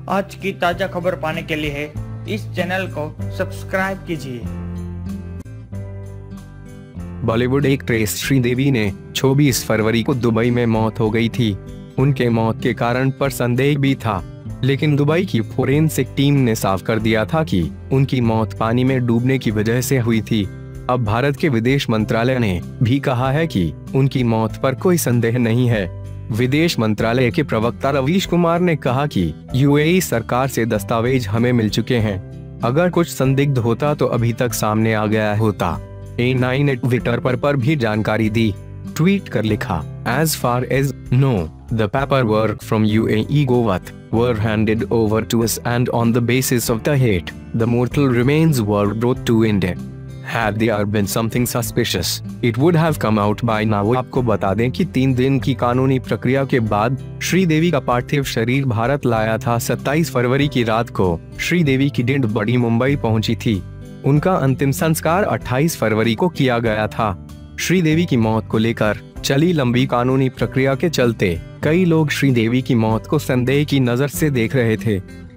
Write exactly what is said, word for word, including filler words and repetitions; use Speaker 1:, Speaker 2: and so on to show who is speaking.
Speaker 1: आज की ताजा खबर पाने के लिए इस चैनल को सब्सक्राइब कीजिए।
Speaker 2: बॉलीवुड एक्ट्रेस श्रीदेवी ने चौबीस फरवरी को दुबई में मौत हो गई थी। उनके मौत के कारण पर संदेह भी था, लेकिन दुबई की फोरेंसिक टीम ने साफ कर दिया था कि उनकी मौत पानी में डूबने की वजह से हुई थी। अब भारत के विदेश मंत्रालय ने भी कहा है कि उनकी मौत पर कोई संदेह नहीं है। विदेश मंत्रालय के प्रवक्ता रवीश कुमार ने कहा कि यूएई सरकार से दस्तावेज हमें मिल चुके हैं। अगर कुछ संदिग्ध होता तो अभी तक सामने आ गया होता। ए नाइन ने ट्विटर पर, पर भी जानकारी दी। ट्वीट कर लिखा, As far as no, the paperwork from U A E Govat were handed over to us, and on the basis of the hate, the mortal remains were brought to India. Had there been something suspicious, it would have come out by now. आपको बता दें कि तीन दिन की कानूनी प्रक्रिया के बाद श्रीदेवी का पार्थिव शरीर भारत लाया था। सत्ताईस फरवरी की रात को श्रीदेवी की डेड बॉडी मुंबई पहुंची थी। उनका अंतिम संस्कार अट्ठाईस फरवरी को किया गया था। श्रीदेवी की मौत को लेकर चली लंबी कानूनी प्रक्रिया के चलते कई लोग श्रीदेवी की मौत को संदेह की नजर से देख रहे थे।